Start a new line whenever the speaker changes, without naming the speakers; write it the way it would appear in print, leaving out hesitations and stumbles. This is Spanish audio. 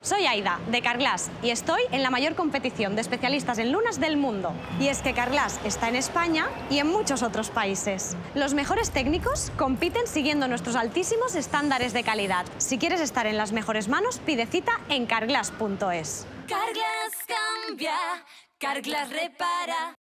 Soy Aida, de Carglass, y estoy en la mayor competición de especialistas en lunas del mundo. Y es que Carglass está en España y en muchos otros países. Los mejores técnicos compiten siguiendo nuestros altísimos estándares de calidad. Si quieres estar en las mejores manos, pide cita en carglass.es.
Carglass cambia, Carglass repara.